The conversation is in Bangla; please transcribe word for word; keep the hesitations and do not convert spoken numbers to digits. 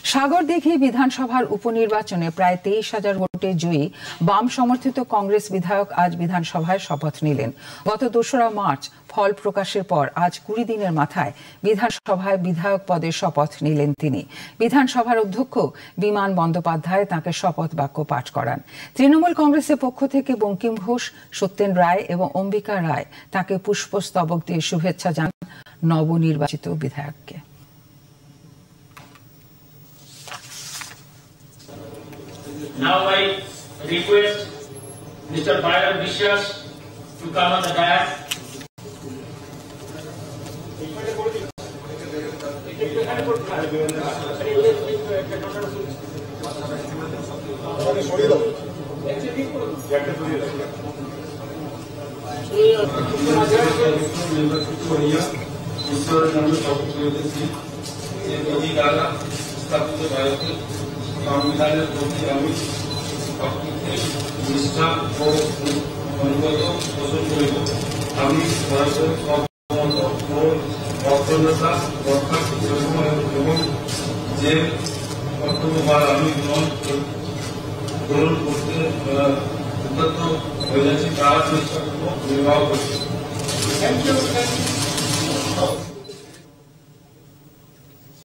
সাগরদিঘি বিধানসভার উপনির্বাচনে প্রায় তেইশ হাজার ভোটে জয়ী বাম সমর্থিত কংগ্রেস বিধায়ক আজ বিধানসভায় শপথ নিলেন। গত দোসরা মার্চ ফল প্রকাশের পর আজ কুড়ি দিনের মাথায় বিধানসভায় বিধায়ক পদে শপথ নিলেন তিনি। বিধানসভার অধ্যক্ষ বিমান বন্দ্যোপাধ্যায় তাঁকে শপথ বাক্য পাঠ করান। তৃণমূল কংগ্রেসের পক্ষ থেকে বঙ্কিম ঘোষ, সত্যেন রায় এবং অম্বিকা রায় তাঁকে পুষ্পস্তবক দিয়ে শুভেচ্ছা জানান নবনির্বাচিত বিধায়ককে। Now I request Mister Byron Vishwas to come on the dais. সংবিধানের প্রতি আমি নিষ্ঠা ও অনুগত পোষণ করিব। আমি ভারতের সার্বভৌমত্ব ও অখণ্ডতা রক্ষা এবং যে কর্তব্যভার আমি গ্রহণ গ্রহণ করতে উদ্যত হয়ে যাচ্ছি তার নিষ্ঠাপূর্বক নির্বাহ করছি। Thank you.